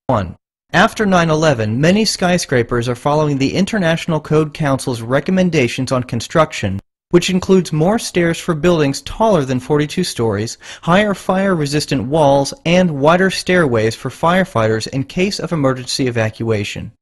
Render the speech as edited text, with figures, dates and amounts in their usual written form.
1. After 9/11, many skyscrapers are following the International Code Council's recommendations on construction, which includes more stairs for buildings taller than 42 stories, higher fire-resistant walls, and wider stairways for firefighters in case of emergency evacuation.